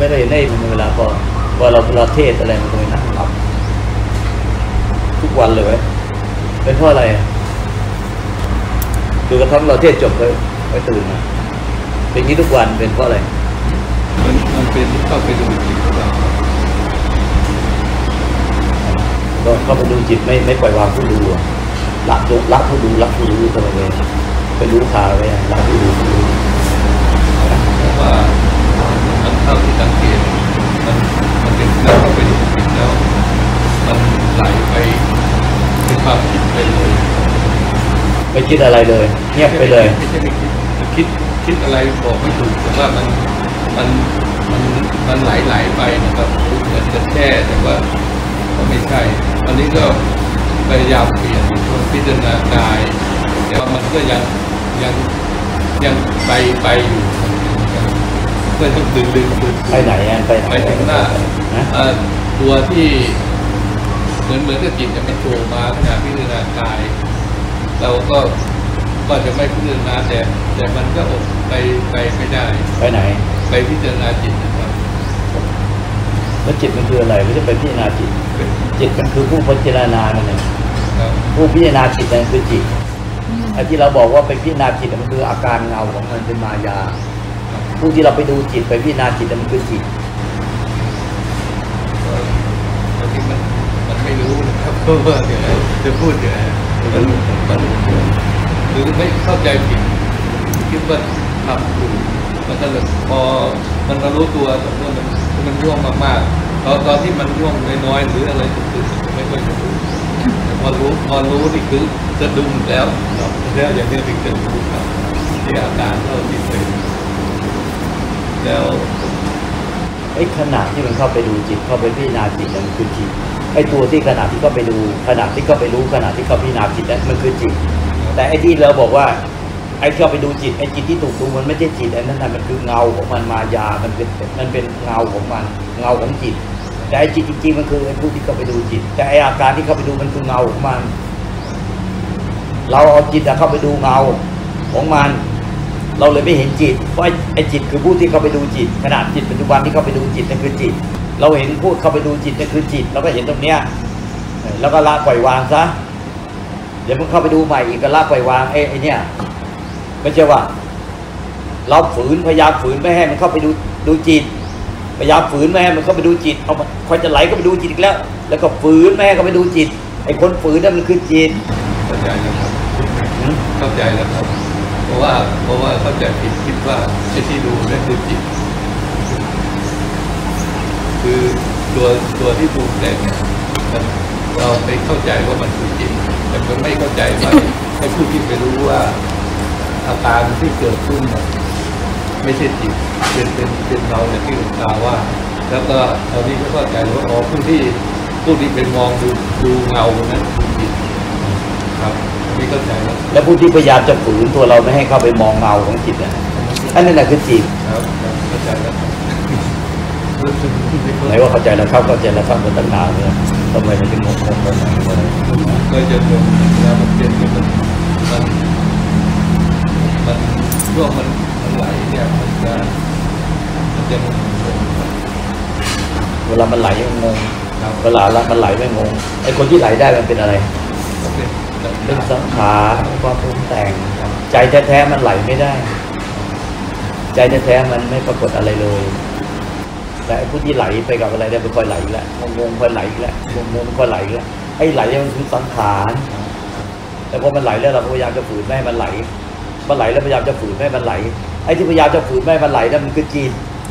ไม่ได้ในเวลาพอเราเทศอะไรมันก็ไม่นั่งหลับทุกวันเลยเป็นเพราะอะไรคือกระทั่งเราเทศจบไปตื่นมาเป็นนี้ทุกวันเป็นเพราะอะไรมันเป็นที่เข้าไปดูจิตเราก็เข้าไปดูจิตไม่ปล่อยวางผู้ดูละผู้ดูละผู้รู้ตัวเองไปรู้ข่าวเลยละผู้ดูเพราะว่ามันเท่าที่สังเกตมันเป็นเราเข้าไปดูจิตแล้วมันไหลไปเป็นความคิดไปเลยไม่คิดอะไรเลยเงียบไปเลยไม่ใช่ไม่คิดอะไรบอกไม่ถูกแต่ว่ามันไหลไปนะครับเหมือนจะแช่แต่ว่าก็ไม่ใช่อันนี้ก็พยายามเปลี่ยนพิจารณากายแต่ว่ามันก็ยังไปอยู่ก็ต้องดึงไปไหนไปถึงหน้าตัวที่เหมือนกับจิตจะมันโผล่มาขณะพิจารณากายเราก็จะไม่พิจารณาแต่มันก็อดไปไม่ได้ไปไหนไปพิจารณาจิตนะครับแล้วจิตมันคืออะไรไม่ใช่ไปพิจารณาจิตมันคือผู้พิจารณานั่นเองผู้พิจารณาจิตนั่นคือจิตไอ้ที่เราบอกว่าไปพิจารณาจิตมันคืออาการเงาของมันเป็นมายาผู้ที่เราไปดูจิตไปพิจารณาจิตมันคือจิตบางทีมันไม่รู้นะครับเพราะว่าจะพูดอย่างไรมันหรือไม่เข้าใจผิดคิดว่าทำถูกมันก็เลยพอมันมารู้ตัวแต่ว่ามันร่วงมากๆตอนที่มันร่วงน้อยๆหรืออะไรตื่นๆไม่ค่อยรู้แต่พอรู้นี่คือจะดุมแล้วอย่างนี้ถึงจะรู้ครับที่อาการเราติดเป็นแล้วไอ้ขณะที่มันเข้าไปดูจิตเข้าไปพิจารณาจิตมันคือจิตไอ้ตัวที่ขณะที่เข้าไปดูขณะที่เข้าไปรู้ขณะที่เข้าพิจารณาจิตนั้นมันคือจิตแต่ไอ้ที่เราบอกว่าไอ้เข้าไปดูจิตไอ้จิตที่ถูกดูมันไม่ใช่จิตไอ้นั่นมันคือเงาของมันมายามันเป็นเงาของมันเงาของจิตแต่ไอ้จิตจริงๆมันคือไอ้ผู้ที่เข้าไปดูจิตแต่ไอ้อาการที่เข้าไปดูมันคือเงาของมันเราเอาจิตเข้าไปดูเงาของมันเราเลยไม่เห็นจิตเพราะไอ้จิตคือผู้ที่เข้าไปดูจิตขณะจิตปัจจุบันที่เข้าไปดูจิตนั่นคือจิตเราเห็นผู้เข้าไปดูจิตนั่นคือจิตเราก็เห็นตรงเนี้ยแล้วก็ละปล่อยวางซะเดี๋ยวมันเข้าไปดูใหม่อีกก็ละปล่อยวางไอ้เนี่ยไม่ใช่ว่าเราพยายามฝืนไม่ให้มันเข้าไปดูจิตพยายามฝืนไม่ให้มันเข้าไปดูจิตเอาคอยจะไหลเข้าไปดูจิตอีกแล้วก็ฝืนไม่ให้เข้าไปดูจิตไอ้คนฝืนนั่นมันคือจิตเข้าใจแล้วครับเข้าใจแล้วครับเพราะว่าเข้าใจผิดคิดว่าไอ้ที่ดูนั่นคือจิตคือตัวที่ปรุงแต่งเนี่ยเราไปเข้าใจว่ามันคือจิตแต่ก็ไม่เข้าใจว่าให้ผู้ที่ไปรู้ว่าอาการที่เกิดขึ้นไม่ใช่จิตเป็นเราอย่างที่หลวงตาว่าแล้วก็ตอนนี้ก็เข้าใจว่าผู้ที่เป็นมองดูเงานั้นคือจิตครับนี่เข้าใจแล้วผู้ที่พยายามจะฝืนตัวเราไม่ให้เข้าไปมองเงาของจิตอันนั้นแหละคือจิตครับเข้าใจแล้วไหนว่าเข้าใจแล้วเข้าใจแล้วครับมันตั้งนานเลยทำไมมันถึงงงไปไหนก็จะงงแล้วมันเป็นมันช่วงมันไหลเนี่ยมันจะเวลามันไหลมันงงเวลามันไหลไม่งงไอ้คนที่ไหลได้มันเป็นอะไรเป็นสังขารความปรุงแต่งใจแท้ๆมันไหลไม่ได้ใจแท้ๆมันไม่ปรากฏอะไรเลยแต่ผู้ที่ไหลไปกับอะไรได้ไปค่อยไหลแล้วงงค่อยไหลแล้วงงค่อยไหลแล้วไอ้ไหลมันคือสังขารแต่พอมันไหลแล้วเราพยายามจะฝืนไม่ให้มันไหลแล้วพยายามจะฝืนไม่ให้มันไหลไอ้ที่พยายามจะฝืนไม่ให้มันไหลนั่นมันคือจิต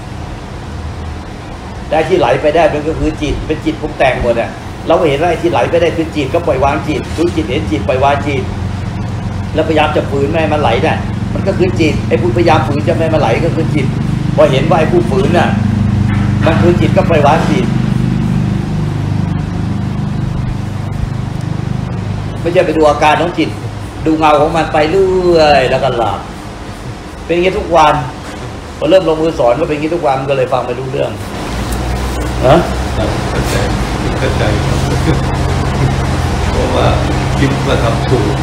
แต่ที่ไหลไปได้มันก็คือจิตเป็นจิตปรุงแต่งหมดอ่ะเราเห็นว่าไอ้ที่ไหลไปได้คือจิตก็ปล่อยวางจิตรู้จิตเห็นจิตปล่อยวางจิตแล้วพยายามจะฝืนไม่ให้มันไหลน่ะมันก็คือจิตไอ้ผู้พยายามฝืนจะไม่ให้มันไหลก็คือจิตพอเห็นว่าไอ้ผู้ฝืนน่ะมันคือจิตก็ปล่อยวางจิตไม่ใช่ไปดูอาการของจิตดูเงาของมันไปเรื่อยแล้วก็หลับเป็นอย่างนี้ทุกวันพอเริ่มลงมือสอนก็เป็นอย่างนี้ทุกวันก็เลยฟังไม่รู้เรื่องเข้าใจเพราะว่าคิดว่าทำถูก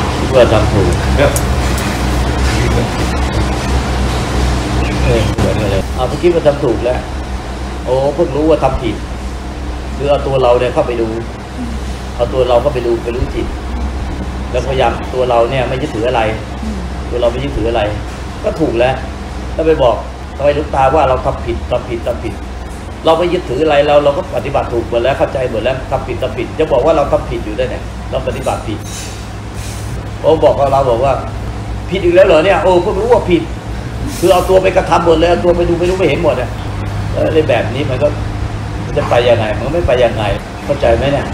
ครับเหมือนอะไรเอาเพิ่งคิดว่าทำถูกแล้วโอ้เพิ่งรู้ว่าทำผิดคือเอาตัวเราเนี่ยเข้าไปดูเอาตัวเราเข้าไปดูไปรู้จิตแล้วพยายามตัวเราเนี่ยไม่ยึดถืออะไรตัวเราไม่ยึดถืออะไรก็ถูกแล้วถ้าไปบอกทำไมหลวงตาว่าเราทำผิดเราไม่ยึดถืออะไรเราก็ปฏิบัติถูกหมดแล้วเข้าใจหมดแล้วทำผิดจะบอกว่าเราทำผิดอยู่ได้ไงเราปฏิบัติผิดโอ้บอกเราบอกว่าผิดอีกแล้วเหรอเนี่ยโอ้เพิ่งรู้ว่าผิดคือเอาตัวไปกระทำหมดเลยเอาตัวไปดูไม่รู้ไม่เห็นหมดเนี่ยในแบบนี้มันก็จะไปยังไงมันไม่ไปยังไงเข้าใจไหมเนี่ย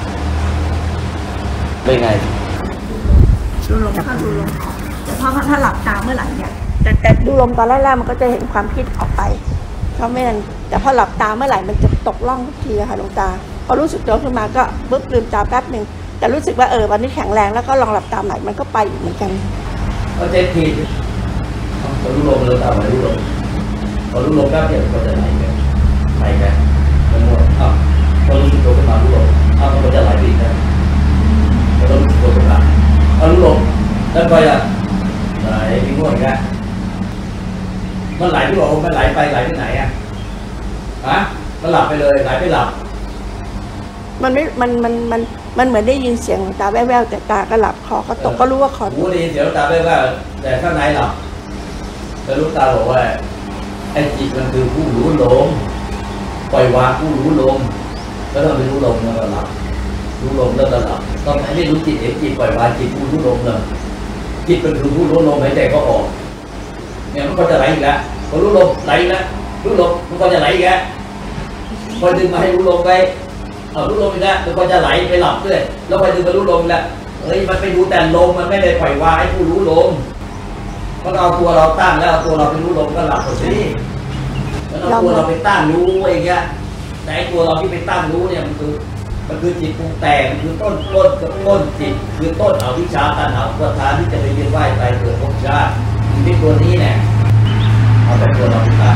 เป็นไงดูลมเข้าดูลมออกแต่พอถ้าหลับตาเมื่อไหร่เนี่ยแต่ดูลมตอนแรกๆมันก็จะเห็นความคิดออกไปเพราะไม่นั้นแต่พอหลับตาเมื่อไหร่มันจะตกล่องทุกทีค่ะหลวงตาพอรู้สึกตัวขึ้นมาก็ปุ๊บลืมตาแป๊บหนึ่งแต่รู้สึกว่าวันนี้แข็งแรงแล้วก็ลองหลับตาใหม่มันก็ไปอีกเหมือนกันก็เจ็บทีพอรู้ลมเลยตามมารู้ลมพอรู้ลมแป๊บเดียวก็จะไหลไปมันหมดพอรู้สึกตัวขึ้นมารู้ลมมันก็จะไหลไปอีกนะพอรู้สึกตัวขึ้นมารู้ลมแล้วไปไหลไปง่วงอีกแล้วมันไหลที่บอกมันไหลไปไหลที่ไหนมันหลับไปเลยไหลไปหลับมันไม่มันเหมือนได้ยินเสียงตาแว่วๆแต่ตาก็หลับคอก็ตกก็รู้ว่าคอตกได้ยินเสียงตาแว่วๆแต่ข้างในหลับแต่รู้ตาบอกว่าไอ้จิตมันคือผู้รู้ลมปล่อยวางผู้รู้ลมแล้วต้องไปรู้ลมแล้วก็หลับรู้ลมแล้วก็หลับต้องไม่รู้จิตเองจิตปล่อยวางจิตผู้รู้ลมเลยจิตมันคือผู้รู้ลมหายใจก็ออกเนี่ยมันก็จะไหลอีกแล้วพอรู้ลมไหลแล้วรู้ลมมันก็จะไหลอีกแล้วพอดึงมาให้รู้ลมไปรู้ลมอีกแล้วมันก็จะไหลไปหลับด้วยแล้วพอดึงมารู้ลมแล้วมันไปดูแต่ลมมันไม่ได้ปล่อยวางให้ผู้รู้ลมเพราะเอาตัวเราตั้งแล้วเอาตัวเราไปรู้ลมก็หลับหมดสิแล้วเอาตัวเราไปตั้งรู้เองอะแต่ตัวเราที่ไปตั้งรู้เนี่ยมันคือจิตปรุงแต่งมันคือต้นจิตคือต้นอวิชชาตัณหาอุปาทานที่จะไปเวียนว่ายตายเกิดภพชาติที่ตัวนี้เนี่ยเอาแต่ตัวเราไปตั้ง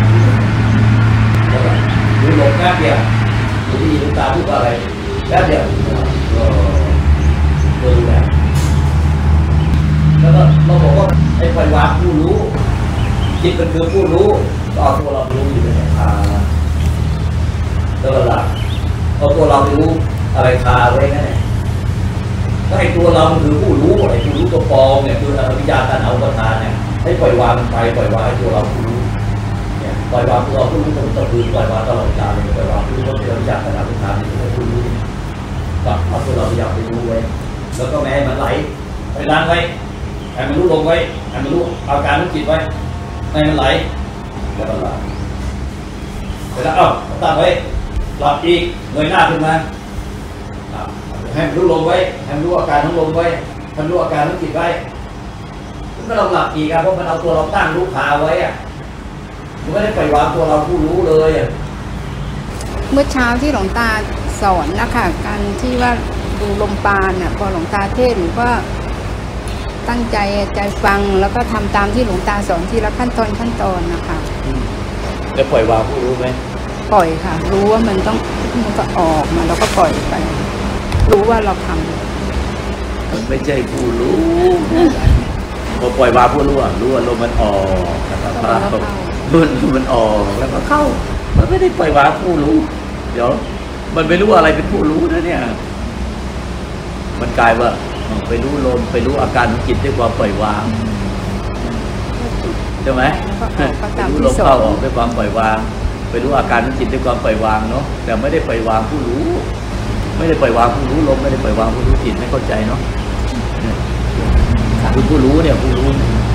รู้ลมแค่เดียวดูที่ดูตาพูดอะไรแค่เดียวก็รู้แล้วก็เราบอกว่าไอ้ปล่อยวางผู้รู้จิตมันคือผู้รู้ก็เอาตัวเราไปรู้อยู่ในคาแล้วก็หลับเอาตัวเราไปรู้อะไรคาไว้นั่นแหละถ้าไอ้ตัวเรามันคือผู้รู้ไอ้ผู้รู้ตัวปลอมเนี่ยคืออวิชชาตัณหาอุปาทานเนี่ยให้ปล่อยวางมันไปปล่อยวางให้ตัวเราผู้รู้เนี่ยปล่อยวางตัวเราผู้รู้ตะพื้นปล่อยวางตลอดกาลเลยปล่อยวางผู้รู้ที่อวิชชาตัณหาอุปาทานนี่คือผู้รู้ก็เอาตัวเราพยายามไปรู้ไว้แล้วก็ไม่ให้มันไหลไปล้างไว้ให้มันรู้ลงไว้ให้มันรู้อาการของจิตไว้ให้มันไหลแล้วก็หลับเสร็จแล้วตั้งไว้หลับอีกเงยหน้าขึ้นมาให้มันรู้ลงไว้ให้มันรู้อาการของลมไว้ให้มันรู้อาการของจิตไว้มันก็เราหลับอีกเพราะมันเอาตัวเราตั้งรู้ขาไว้มันไม่ได้ปล่อยวางตัวเราผู้รู้เลยเมื่อเช้าที่หลวงตาสอนนะคะการที่ว่าดูลมปราณพอหลวงตาเทศหนูก็ตั้งใจฟังแล้วก็ทำตามที่หลวงตาสอนทีละขั้นตอนนะคะจะปล่อยวางผู้รู้ไหมปล่อยค่ะรู้ว่ามันก็ออกมาแล้วก็ปล่อยไปรู้ว่าเราทำไม่ใช่ผู้รู้พอปล่อยวางผู้รู้รู้ว่าลมมันออกนะครับมันออกแล้วก็เข้ามันไม่ได้ปล่อยวางผู้รู้เดี๋ยวมันไม่รู้อะไรเป็นผู้รู้นะเนี่ยมันกลายว่าไปรู้ลมไปรู้อาการของจิตด้วยความปล่อยวางใช่ไหมรู้ลมเข้าออกด้วยความปล่อยวางไปรู้อาการของจิตด้วยความปล่อยวางเนาะแต่ไม่ได้ปล่อยวางผู้รู้ไม่ได้ปล่อยวางผู้รู้ลมไม่ได้ปล่อยวางผู้รู้จิตไม่เข้าใจเนาะคือผู้รู้เนี่ยผู้รู้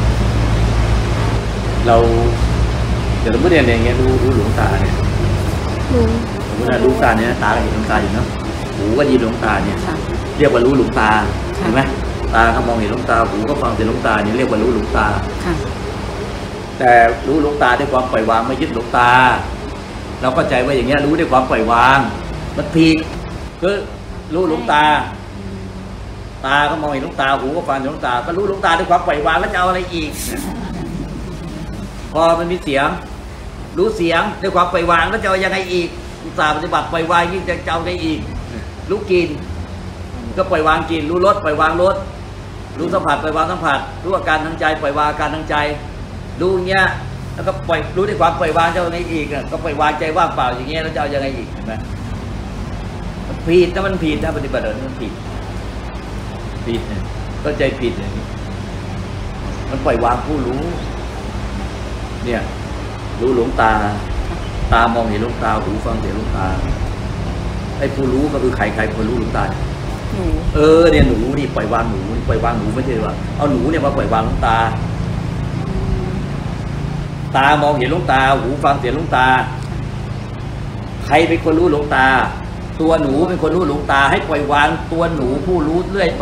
เราเดี๋ยวเราไม่เรียนอย่างเงี้ยรู้หลวงตาเนี่ยเวลารู้ตาเนี่ยตาก็เห็นหลวงตาอยู่เนาะหูก็ยินหลวงตาเนี่ยเรียกว่ารู้หลวงตาเห็นไหมตาก็มองเห็นหลวงตาหูก็ฟังเสียงหลวงตานี่เรียกว่ารู้หลวงตาแต่รู้หลวงตาด้วยความปล่อยวางไม่ยึดหลวงตาเราก็ใจว่าอย่างเงี้ยรู้ด้วยความปล่อยวางมันผิดคือรู้หลวงตาก็มองเห็นหลวงตาหูก็ฟังเสียงหลวงตาก็รู้หลวงตาด้วยความปล่อยวางแล้วจะเอาอะไรอีกพอมันมีเสียงรู้เสียงด้วยความปล่อยวางแล้วจะเอายังไงอีกอุตส่าห์ปฏิบัติปล่อยวางยิ่งจะเอาไงอีกรู้กินก็ปล่อยวางกินรู้รสปล่อยวางรสรู้สัมผัสปล่อยวางสัมผัสรู้อาการทางใจปล่อยวางอาการทางใจรู้เงี้ยแล้วก็ปล่อยรู้ในความปล่อยวางจะเอาไงอีกก็ปล่อยวางใจว่างเปล่าอย่างเงี้ยแล้วจะเอายังไงอีกเห็นไหมมันผิดนะมันผิดถ้าปฏิบัติแบบนี้มันผิดเนี่ยก็ใจผิดอย่างนี้มันปล่อยวางผู้รู้เนี่ยรู้หลวงตามองเห็นหลวงตาหูฟังเสียงหลวงตาไอ้ผู้รู้ก็คือใครคนรู้หลวงตาเนี่ยหนูนี่ปล่อยวางหนูไม่ใช่ว่าเอาหนูเนี่ยมาปล่อยวางหลวงตามองเห็นหลวงตาหูฟังเสียงหลวงตาใครเป็นคนรู้หลวงตาตัวหนูเป็นคนรู้หลวงตาให้ปล่อยวางตัวหนูผู้รู้เรื่อยไป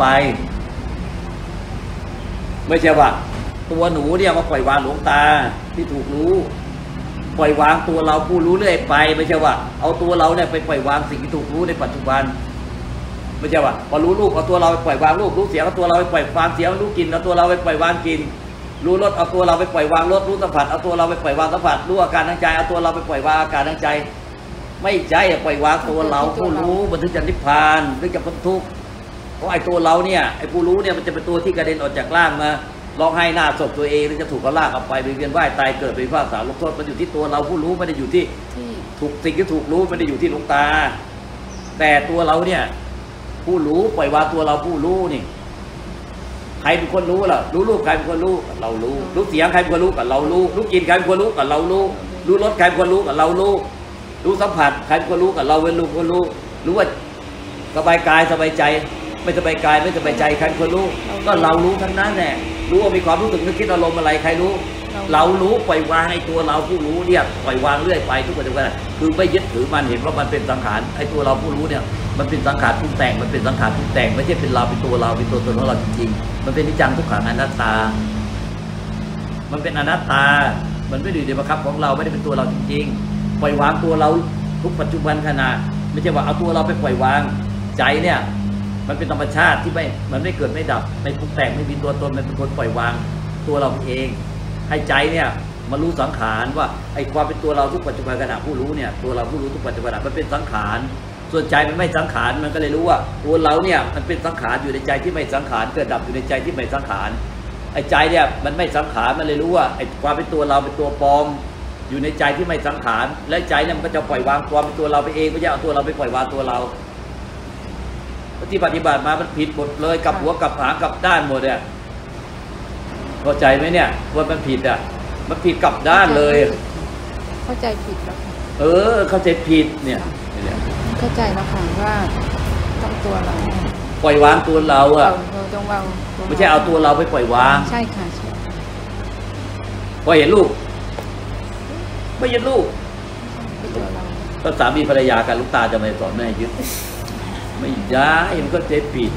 ไม่ใช่ว่าตัวหนูเนี่ยมาปล่อยวางหลวงตาที่ถูกรู้ปล่อยวางตัวเราผู้รู้เรื่อยไปไม่ใช่ว่าเอาตัวเราเนี่ยไปปล่อยวางสิ่งที่ถูกรู้ในปัจจุบันไม่ใช่ว่าพอรู้รูปเอาตัวเราไปปล่อยวางรูปรู้เสียงเอาตัวเราไปปล่อยวางเสียงรู้กลิ่นเอาตัวเราไปปล่อยวางกลิ่นรู้รสเอาตัวเราไปปล่อยวางรสรู้สัมผัสเอาตัวเราไปปล่อยวางสัมผัสรู้อาการทางใจเอาตัวเราไปปล่อยวางอาการทางใจไม่ใช่ปล่อยวางตัวเราผู้รู้มันถึงจะนิพพานถึงจะพ้นทุกข์เพราะไอ้ตัวเราเนี่ยไอ้ผู้รู้เนี่ยมันจะเป็นตัวที่กระเด็นออกจากร่างมาร้องไห้หน้าศพตัวเองหรือจะถูกเขาลากออกไปเวียนว่ายตายเกิดเป็นพิพากษาลงโทษมันอยู่ที่ตัวเราผู้รู้ไม่ได้อยู่ที่ถูกสิ่งที่ถูกรู้ไม่ได้อยู่ที่หลวงตาแต่ตัวเราเนี่ยผู้รู้ปล่อยวางตัวเราผู้รู้นี่ใครเป็นคนรู้ล่ะรู้รูปใครเป็นคนรู้เรารู้เสียงใครเป็นคนรู้กับเรารู้กลิ่นใครเป็นคนรู้กับเรารู้รสใครเป็นคนรู้กับเรารู้สัมผัสใครเป็นคนรู้กับเราเป็นคนรู้ว่าสบายกายสบายใจไม่สบายกายไม่สบายใจใครเป็นคนรู้ก็เรารู้ทั้งนั้นแหละรู้ว่ามีความรู้สึกนึกคิดอารมณ์อะไรใครรู้เรารู้ปล่อยวางไอ้ตัวเราผู้รู้เนี่ยปล่อยวางเรื่อยไปทุกวันคือไม่ยึดถือมันเห็นว่ามันเป็นสังขารไอ้ตัวเราผู้รู้เนี่ยมันเป็นสังขารปรุงแต่งมันเป็นสังขารปรุงแต่งไม่ใช่เป็นเราเป็นตัวเราเป็นตัวตนของเราจริงๆมันเป็นนิจจังทุกขังอนัตตามันเป็นอนัตตามันไม่ได้อยู่ในบังคับของเราไม่ได้เป็นตัวเราจริงๆปล่อยวางตัวเราทุกปัจจุบันขณะไม่ใช่ว่าเอาตัวเราไปปล่อยวางใจเนี่ยมันเป็นธรรมชาติที่มันไม่เกิดไม่ดับไม่ปรุงแต่งไม่มีตัวตนมันเป็นคนปล่อยวางตัวเราเองให้ใจเนี่ยมารู้สังขารว่าไอ้ความเป็นตัวเราทุกปัจจุบันขณะผู้รู้เนี่ยตัวเราผู้รู้ทุกปัจจุบันมันเป็นสังขารส่วนใจมันไม่สังขารมันก็เลยรู้ว่าตัวเราเนี่ยมันเป็นสังขารอยู่ในใจที่ไม่สังขารเกิดดับอยู่ในใจที่ไม่สังขารไอ้ใจเนี่ยมันไม่สังขารมันเลยรู้ว่าไอ้ความเป็นตัวเราเป็นตัวปลอมอยู่ในใจที่ไม่สังขารและใจเนี่ยมันก็จะปล่อยวางความเป็นตัวเราไปเองไม่ใช่เอาตัวเราไปปล่อยวางตัวเราที่ปฏิบัติมามันผิดหมดเลยกับหัวกับหางกับด้านหมดเนี่ยเข้าใจไหมเนี่ยว่ามันผิดมันผิดกับด้านเลยเข้าใจผิดแล้วเข้าใจผิดเนี่ยเข้าใจแล้วค่ะว่าต้องตัวเราปล่อยวางตัวเราต้องวางไม่ใช่เอาตัวเราไปปล่อยวางใช่ค่ะใช่พอเห็นลูกไม่เห็นลูกก็สามีภรรยากันลูกตาจะไม่สอนแม่ยึดไม่ย้ายมันก็เจ็บผิด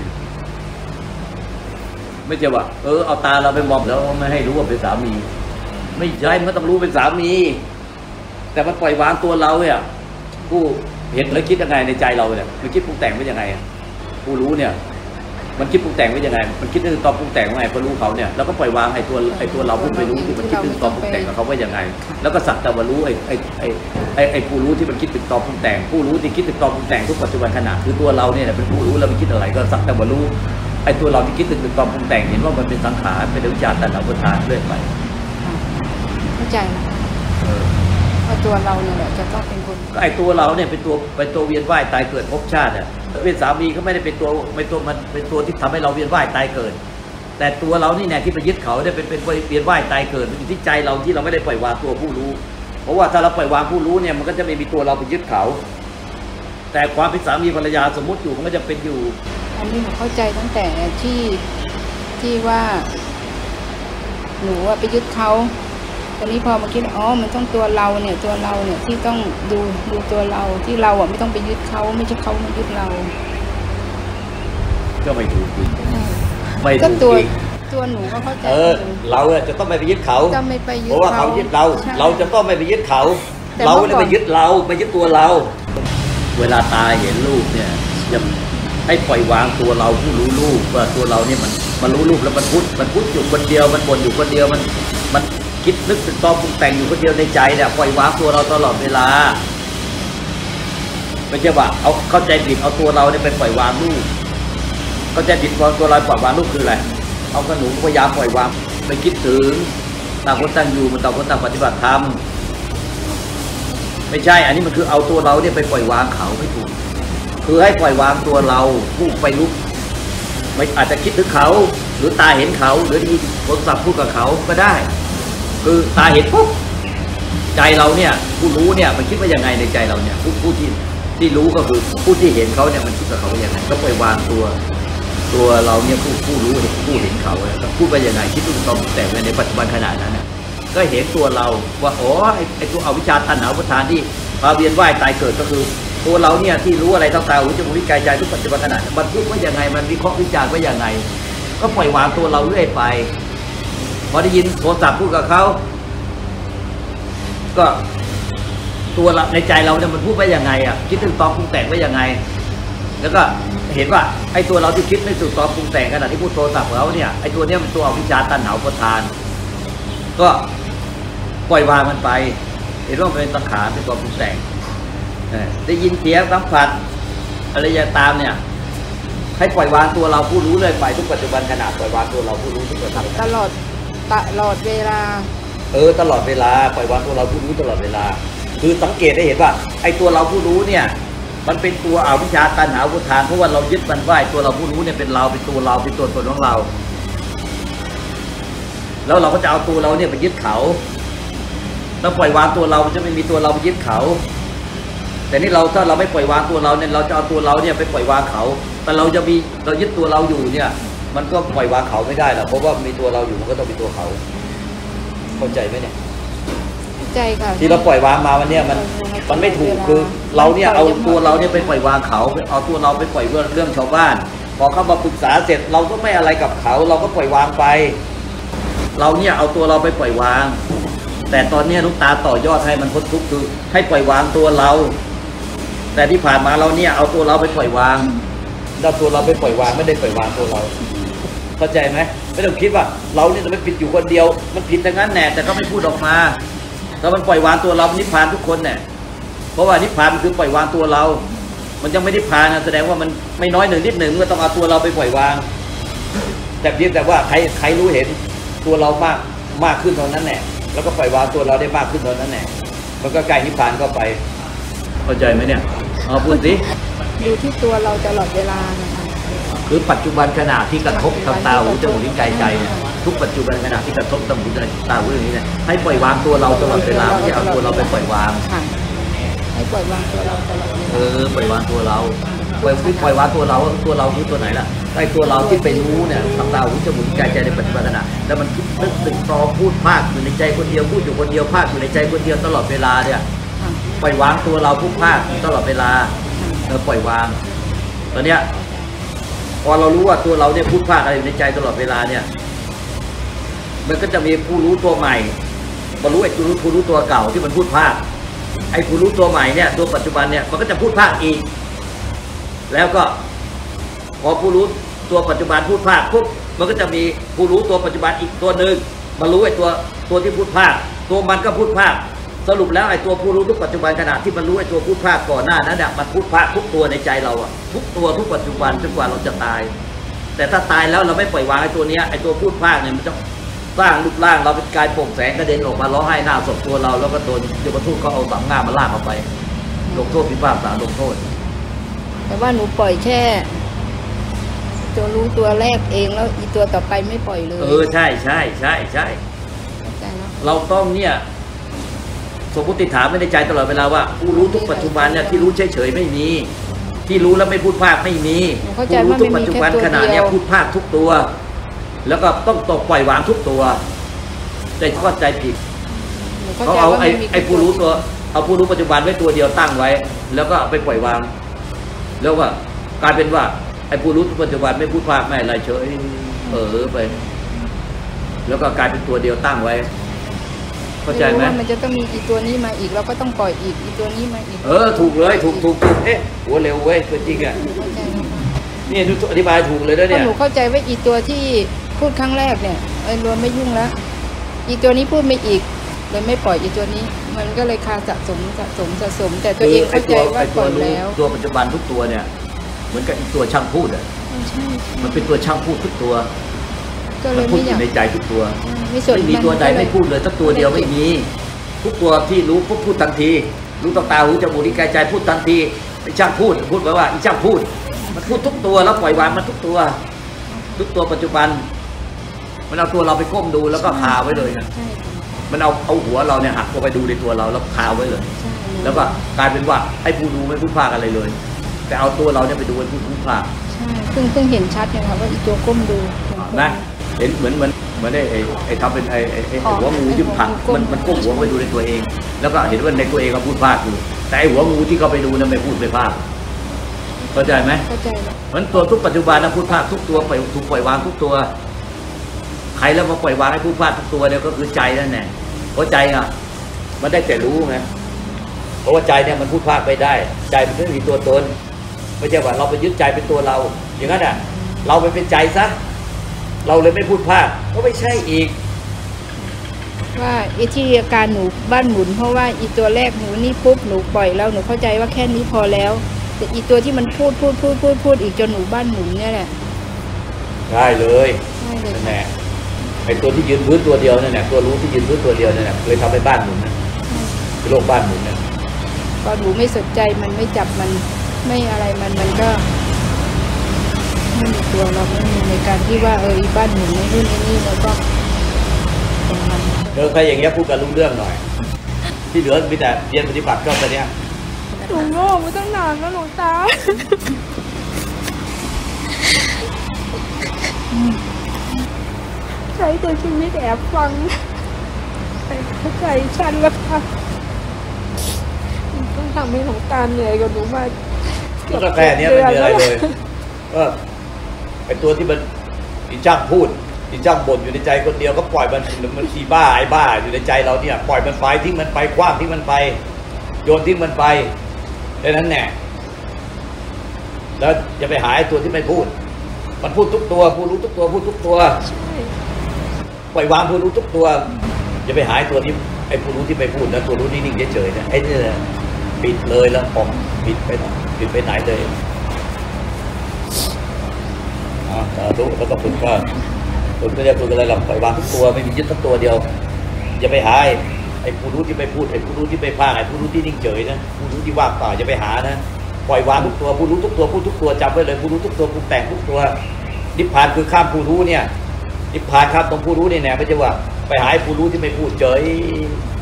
ไม่ใช่ว่าเอาตาเราไปมองแล้วไม่ให้รู้ว่าเป็นสามีไม่ย้ายมันก็ต้องรู้เป็นสามีแต่มันปล่อยวางตัวเราเนี่ยผู้เห็นแล้วคิดยังไงในใจเราเนี่ยมันคิดปรุงแต่งไว้ยังไงผู้รู้เนี่ยมันคิดปรุงแต่งไว้ยังไงมันคิดถึงตอนปรุงแต่งว่าไงพอรู้เขาเนี่ยแล้วก็ปล่อยวางไอ้ตัวเราผู้ไปรู้ที่มันคิดถึงตอนปรุงแต่งกับเขาว่ายังไงแล้วก็สักแต่ว่ารู้ไอ้ผู้รู้ที่มันคิดถึงตอนปรุงแต่งผู้รู้ที่คิดถึงตอนปรุงแต่งทุกปัจจุบันขณะคือตัวเราเนี่ยเป็นผู้รู้แล้วมันคิดอะไรก็สักแต่ว่ารู้ไอ้ตัวเราที่คิดถึงตอนปรุงแต่งเห็นว่ามันเป็นสังขารเป็นวิจารณ์ตัณหาอุปาทานเรื่อยไปเข้าใจนะว่าตัวเราเนี่ยแหละจะต้องเป็นคนก็ไอ้ตัวเราเนี่ยเป็นตัวเวียนว่ายตายเกิดภพชาติเป็นสามีก็ไม่ได้เป็นตัวมันเป็นตัวที่ทำให้เราเวียนว่ายตายเกิดแต่ตัวเรานี่แน่ที่ไปยึดเขาได้เป็นเวียนว่ายตายเกิดมันอยู่ที่ใจเราที่เราไม่ได้ปล่อยวางตัวผู้รู้เพราะว่าถ้าเราปล่อยวางผู้รู้เนี่ยมันก็จะไม่มีตัวเราไปยึดเขาแต่ความเป็นสามีภรรยาสมมติอยู่มันก็จะเป็นอยู่อันนี้หนูเข้าใจตั้งแต่ที่ว่าหนูไปยึดเขาตอนนี้พอมาคิดมันต้องตัวเราเนี่ยที่ต้องดูตัวเราที่เราไม่ต้องไปยึดเขาไม่ใช่เขามายึดเราก็ไม่ถูกจริงไม่ถูกจริงตัวหนูก็เข้าใจเราจะต้องไม่ไปยึดเขาเพราะว่าเขายึดเราจะต้องไม่ไปยึดเขาเราไม่ไปยึดเราไปยึดตัวเราเวลาตาเห็นรูปเนี่ยจะให้ปล่อยวางตัวเราผู้รู้รูปว่าตัวเราเนี่ยมันรู้รูปแล้วมันพุทธอยู่คนเดียวมันบ่นอยู่คนเดียวมันคิดนึกถึงตอนปรุงแต่งอยู่คนเดียวในใจเนี่ยปล่อยวางตัวเราตลอดเวลาไม่ใช่ว่าเอาเข้าใจผิดเอาตัวเราเนี่ยไปปล่อยวางรูปเข้าใจผิดตัวเราปล่อยวางรูปคืออะไรเอาขนมพยายามปล่อยวางไปคิดถึงต่างคนต่างอยู่มันต่างคนต่างปฏิบัติธรรมไม่ใช่อันนี้มันคือเอาตัวเราเนี่ยไปปล่อยวางเขาไม่ถูกคือให้ปล่อยวางตัวเราผู้ไปรู้ไม่อาจจะคิดถึงเขาหรือตาเห็นเขาหรือได้ยินโทรศัพท์พูดกับเขาก็ได้คือตาเห็นปุ๊บใจเราเนี่ยผู้รู้เนี่ยมันคิดว่ายังไงในใจเราเนี่ยผู้ที่รู้ก็คือผู้ที่เห็นเขาเนี่ยมันคิดกับเขาว่ายังไงก็ปล่อยวางตัวเราเนี่ยผู้รู้ผู้เห็นเขาพูดว่ายังไงคิดถูกต้องแต่ในปัจจุบันขณะนั้นนะก็เห็นตัวเราว่าอ๋อไอ้ตัวอวิชชาตัณหาอุปทานที่มาเวียนว่ายตายเกิดก็คือตัวเราเนี่ยที่รู้อะไรต่างๆหูจมูกลิ้นกายใจทุกปัจจุบันขณะมันพูดว่ายังไงมันวิเคราะห์วิจารณ์ว่ายังไงก็ปล่อยวางตัวเราเรื่อยไปพอได้ยินโทรศัพท์พูดกับเขาก็ตัวเราในใจเราเนี่ยมันพูดว่ายังไงอ่ะคิดถึงตอนปรุงแต่งว่ายังไงแล้วก็เห็นว่าไอ้ตัวเราที่คิดไม่ถูกตอนปรุงแต่งขณะที่พูดโทรศัพท์เราเนี่ยไอ้ตัวเนี้ยมันตัวอวิชชาตัณหาอุปทานก็ปล่อยวางมันไปเห็นว่ามันเป็นสังขารเป็นตัวปรุงแต่งได้ยินเสียงสัมผัสอะไรอย่างตามเนี่ยให้ปล่อยวางตัวเราผู้รู้เลยไปทุกปัจจุบันขณะปล่อยวางตัวเราผู้รู้ทุกปัจจุบันตลอดเวลาตลอดเวลาปล่อยวางตัวเราผู้รู้ตลอดเวลาคือสังเกตได้เห็นว่าไอ้ตัวเราผู้รู้เนี่ยมันเป็นตัวอวิชชาตัณหาอุปทานเพราะว่าเรายึดมันไว้ตัวเราผู้รู้เนี่ยเป็นเราเป็นตัวเราเป็นตัวตนของเราแล้วเราก็จะเอาตัวเราเนี่ยไปยึดเขาแล้วปล่อยวางตัวเราจะไม่มีตัวเราไปยึดเขาแต่นี่เราถ้าเราไม่ปล่อยวางตัวเราเนี่ยเราจะเอาตัวเราเนี่ยไปปล่อยวางเขาแต่เรายึดตัวเราอยู่เนี่ยมันก็ปล่อยวางเขาไม่ได้หรอกเพราะว่ามีตัวเราอยู่มันก็ต้องมีตัวเขาเข้าใจไหมเนี่ยเข้าใจค่ะที่เราปล่อยวางมาวันนี้มันไม่ถูกคือเราเนี่ยเอาตัวเราเนี่ยไปปล่อยวางเขาเอาตัวเราไปปล่อยเรื่องชาวบ้านพอเขามาปรึกษาเสร็จเราก็ไม่อะไรกับเขาเราก็ปล่อยวางไปเราเนี่ยเอาตัวเราไปปล่อยวางแต่ตอนนี้ลูกตาต่อยอดให้มันพ้นทุกข์คือให้ปล่อยวางตัวเราแต่ที่ผ่านมาเราเนี่ยเอาตัวเราไปปล่อยวางเราตัวเราไปปล่อยวางไม่ได้ปล่อยวางตัวเราเข้าใจไหมไม่ต้องคิดว่าเราเนี่ยจะไม่ผิดอยู่คนเดียวมันผิดแต่งั้นแน่แต่ก็ไม่พูดออกมาแล้วมันปล่อยวางตัวเรานิพพานทุกคนเนี่ยเพราะว่านิพพานมันคือปล่อยวางตัวเรามันยังไม่นิพพานนะแสดงว่ามันไม่น้อยหนึ่งนิดหนึ่งก็ต้องเอาตัวเราไปปล่อยวางแต่เพียงแต่ว่าใครรู้เห็นตัวเรามากขึ้นเท่านั้นแหละแล้วก็ปล่อยวางตัวเราได้มากขึ้นเท่านั้นแหละมันก็ใกล้นิพพานก็ไปเข้าใจไหมเนี่ยพูดสิดูที่ตัวเราตลอดเวลานะคะคือปัจจุบันขณะที่กระทบทางตาหูจมูกลิ้นกายใจเนี่ยทุกปัจจุบันขณะที่กระทบทางหูตาหูอย่างนี้เนี่ยให้ปล่อยวางตัวเราตลอดเวลาไม่ใช่เอาตัวเราไปปล่อยวางให้ปล่อยวางตัวเราตลอดเวลาปล่อยวางตัวเราปล่อยวางตัวเราคือตัวไหนล่ะไอ้ตัวเราที่ไปรู้เนี่ยทางตาหูจมูกลิ้นกายใจในปัจจุบันขณะแล้วมันคิดนึกตึกตอพูดภาคอยู่ในใจคนเดียวพูดอยู่คนเดียวภาคอยู่ในใจคนเดียวตลอดเวลาเนี่ยปล่อยวางตัวเราผู้ภาคตลอดเวลาปล่อยวางตอนเนี้ยพอเรารู้ว่าตัวเราเนี่ยพูดภาคอะไรอยู่ในใจตลอดเวลาเนี่ยมันก็จะมีผู้รู้ตัวใหม่มารู้ไอ้ผู้รู้ตัวเก่าที่มันพูดภาคไอ้ผู้รู้ตัวใหม่เนี่ยตัวปัจจุบันเนี่ยมันก็จะพูดภาคอีกแล้วก็พอผู้รู้ตัวปัจจุบันพูดภาคปุ๊บมันก็จะมีผู้รู้ตัวปัจจุบันอีกตัวหนึ่งมารู้ไอ้ตัวที่พูดภาคตัวมันก็พูดภาคสรุปแล้วไอ้ตัวผู้รู้ทุกปัจจุบันขณะที่มันรู้ไอ้ตัวพูดภาคก่อนหน้านั้นเนี่ยมันพูดภาคทุกตัวในใจเราอะทุกตัวทุกปัจจุบันจนกว่าเราจะตายแต่ถ้าตายแล้วเราไม่ปล่อยวางไอ้ตัวเนี้ยไอ้ตัวพูดภาคเนี่ยมันจะสร้างรูปร่างเราเป็นกายโปร่งแสงกระเด็นออกมาร้องไห้หน้าศพตัวเราแล้วก็โดนโยมทูตเขาเอาสามง่ามมาลากเอาไปลงโทษพิพากษาลงโทษแต่ว่าหนูปล่อยแค่ตัวรู้ตัวแรกเองแล้วอีตัวต่อไปไม่ปล่อยเลยใช่เราต้องเนี่ยสมมติฐานไม่ในใจตลอดเวลาว่าผู้รู้ทุกปัจจุบันเนี่ยที่รู้เฉยๆไม่มีที่รู้แล้วไม่พูดภาคไม่มีผู้รู้ทุกปัจจุบันขณะเนี้ยพูดภาคทุกตัวแล้วก็ต้องตกปล่อยวางทุกตัวใจเข้าใจผิดเขาเอาไอ้ผู้รู้ตัวเอาผู้รู้ปัจจุบันไว้ตัวเดียวตั้งไว้แล้วก็ไปปล่อยวางแล้วก็กลายเป็นว่าไอ้ผู้รู้ปัจจุบันไม่พูดภาคไม่อะไรเฉยไปแล้วก็กลายเป็นตัวเดียวตั้งไว้เข้าใจไหมมันจะต้องมีอีตัวนี้มาอีกเราก็ต้องปล่อยอีตัวนี้มาอีกถูกเลยถูกหัวเร็วเว้ยจริงอ่ะนี่ดูอธิบายถูกเลยด้วยเนี่ยหนูเข้าใจว่าอีตัวที่พูดครั้งแรกเนี่ยรวมไม่ยุ่งแล้วอีตัวนี้พูดไม่อีกเลยไม่ปล่อยอีตัวนี้มันก็เลยคาสะสมแต่ตัวเองเข้าใจว่าปล่อยแล้วตัวปัจจุบันทุกตัวเนี่ยเหมือนกับอีตัวช่างพูดอ่ะมันเป็นตัวช่างพูดทุกตัวก็เลมันยพูดไม่ออยากยู่ในใจทุกตัวไม่สนไม่มีตัวใดไม่พูดเลยสักตัวเดียวไม่มีทุกตัวที่รู้ปุ๊บพูดทันทีรู้ต่อตาหูจมูกลิ้นกายใจพูดทันทีไอ้ช่างพูดแปลว่าไอ้ช่างพูดมันพูดทุกตัวแล้วปล่อยวางมันทุกตัวปัจจุบันมันเอาตัวเราไปก้มดูแล้วก็คาไว้เลยนะใช่ค่ะมันเอาหัวเราเนี่ยหักเข้าไปดูในตัวเราแล้วคาไว้เลยใช่แล้วก็กลายเป็นว่าไอ้ผู้ดูไม่พูดพากอะไรเลย แต่เอาตัวเราเนี่ยไปดูเป็นผู้พูดพากใช่เพิ่งเห็นชัดเลยค่ะว่าอีตัวก้มดูนะเห็นเหมือนไอ้ทำเป็นไอ้หัวงูที่ผักมันก้มหัวไปดูในตัวเอง แล้วก็เห็นว่าในตัวเองก็พูดพากอยู่แต่ไอ้หัวงูที่เขาไปดูนั้นไม่พูดไม่พากเข้าใจไหมเข้าใจแล้วมันตัวทุกปัจจุบันนะพูดพากทุกตัวถูกปล่อยวางทุกตัวใครแล้วมาปล่อยวางให้พูดพากทุกตัวเนี่ยก็คือใจนั่นแหละเพราะใจอ่ะมันได้แต่รู้ไงเพราะว่าใจเนี่ยมันพูดพากไปได้ใจมันไม่มีตัวตนไม่ใช่ว่าเราไปยึดใจเป็นตัวเราอย่างนั้นอ่ะเราไปเป็นใจซะเราเลยไม่พูดพากก็ไม่ใช่อีกว่าไอ้ที่อาการหนูบ้านหมุนเพราะว่าอีตัวแรกหนูนี่ปุ๊บหนูปล่อยแล้วหนูเข้าใจว่าแค่นี้พอแล้วแต่อีตัวที่มันพูดอีกจนหนูบ้านหมุนเนี่ยแหละได้เลยใช่เลยนั่นแหค่ะละไอ้ตัวที่ยืนพื้นตัวเดียวนั่นแหละตัวรู้ที่ยืนพื้นตัวเดียวนั่นแหละเลยทำให้บ้านหมุนนะโลกบ้านหมุนนะพอหนูไม่สนใจมันไม่จับมันไม่อะไรมันก็ไม่มีตัวเราไม่มีในการที่ว่าอีบ้านหมุนในนู่นในนี่แล้วก็ของมันใครอย่างเงี้ยพูดกันรู้เรื่องหน่อย ที่เหลือมีแต่เรียนปฏิบัติก็แค่เนี้ยหนูโง่มาตั้งนานแล้วหลวงตาใช้ตัวชีวิตแอบฟังเข้าใจฉันแล้วค่ะต้องทำให้หลวงตาเหนื่อยกับหนูมาก็แค่เนี้ยไม่มีอะไรเลยไอ้ตัวที่มันอีจ้างพูดอีจ้างบ่นอยู่ในใจคนเดียวก็ปล่อยมันขี้บ้าไอ้บ้าอยู่ในใจเราเนี่ยปล่อยมันไปทิ้งมันไปคว้างทิ้งมันไปโยนทิ้งมันไปดังนั้นแน่แล้วอย่าไปหาไอ้ตัวที่ไม่พูดมันพูดทุกตัวพูดรู้ทุกตัวพูดทุกตัวใช่ปล่อยวางผู้รู้ทุกตัวอย่าไปหาไอ้ตัวที่ไอ้ผู้รู้ที่ไม่พูดนะตัวรู้นิ่งๆเฉยๆนะไอ้นี่ปิดเลยแล้วออกปิดไปไหนเลยสาธุแล้วก็ฝึกก็จะฝึกอะไรหรอกปล่อยวางทุกตัวไม่มียึดสักตัวเดียวอย่าไปหาไอ้ผู้รู้ที่ไม่พูดไอ้ผู้รู้ที่ไม่พากไอ้ผู้รู้ที่นิ่งเฉยนะผู้รู้ที่ว่างเปล่าอย่าไปหานะปล่อยวางทุกตัวผู้รู้ทุกตัวพูดทุกตัวจำไว้เลยผู้รู้ทุกตัวปรุงแต่งทุกตัวนิพพานคือข้ามผู้รู้เนี่ยนิพพานข้ามตรงผู้รู้นี่แน่ไม่ใช่ว่าไปหาผู้รู้ที่ไม่พูดเฉย